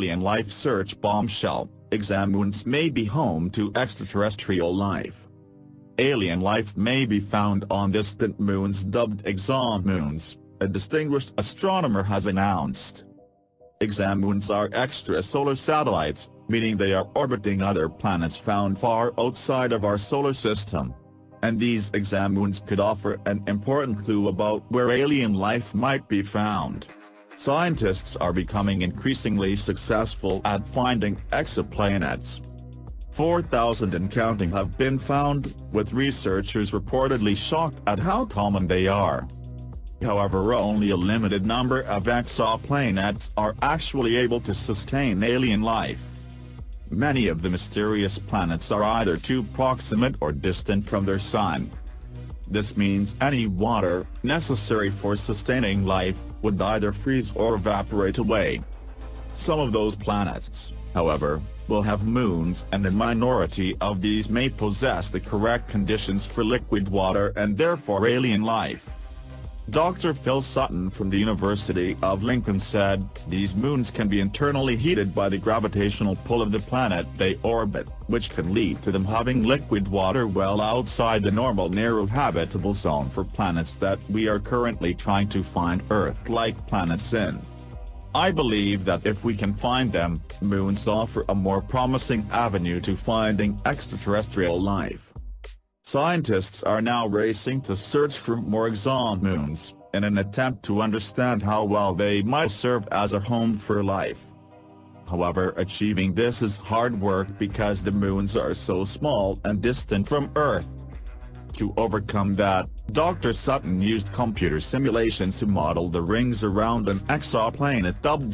alien life search bombshell, ExoMoons may be home to extraterrestrial life. Alien life may be found on distant moons dubbed exomoons, a distinguished astronomer has announced. Exomoons are extrasolar satellites, meaning they are orbiting other planets found far outside of our solar system. And these exomoons could offer an important clue about where alien life might be found. Scientists are becoming increasingly successful at finding exoplanets. 4,000 and counting have been found, with researchers reportedly shocked at how common they are. However, only a limited number of exoplanets are actually able to sustain alien life. Many of the mysterious planets are either too proximate or distant from their sun. This means any water necessary for sustaining life would either freeze or evaporate away. Some of those planets, however, will have moons, and a minority of these may possess the correct conditions for liquid water and therefore alien life. Dr. Phil Sutton from the University of Lincoln said, "These moons can be internally heated by the gravitational pull of the planet they orbit, which can lead to them having liquid water well outside the normal narrow habitable zone for planets that we are currently trying to find Earth-like planets in. I believe that if we can find them, moons offer a more promising avenue to finding extraterrestrial life." Scientists are now racing to search for more exomoons, in an attempt to understand how well they might serve as a home for life. However, achieving this is hard work because the moons are so small and distant from Earth. To overcome that, Dr. Sutton used computer simulations to model the rings around an exoplanet dubbed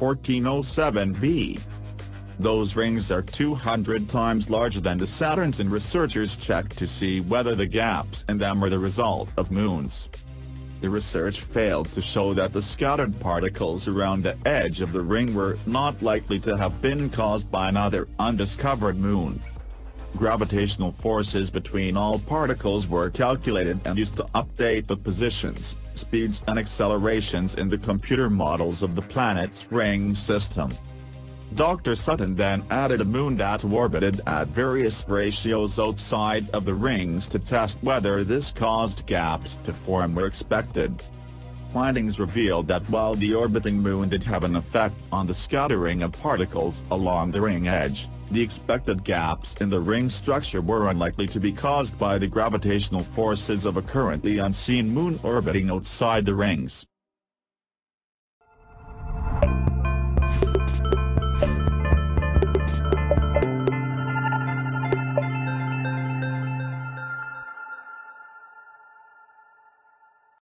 J1407b. Those rings are 200 times larger than the Saturns, and researchers checked to see whether the gaps in them are the result of moons. The research failed to show that the scattered particles around the edge of the ring were not likely to have been caused by another undiscovered moon. Gravitational forces between all particles were calculated and used to update the positions, speeds and accelerations in the computer models of the planet's ring system. Dr. Sutton then added a moon that orbited at various ratios outside of the rings to test whether this caused gaps to form where expected. Findings revealed that while the orbiting moon did have an effect on the scattering of particles along the ring edge, the expected gaps in the ring structure were unlikely to be caused by the gravitational forces of a currently unseen moon orbiting outside the rings.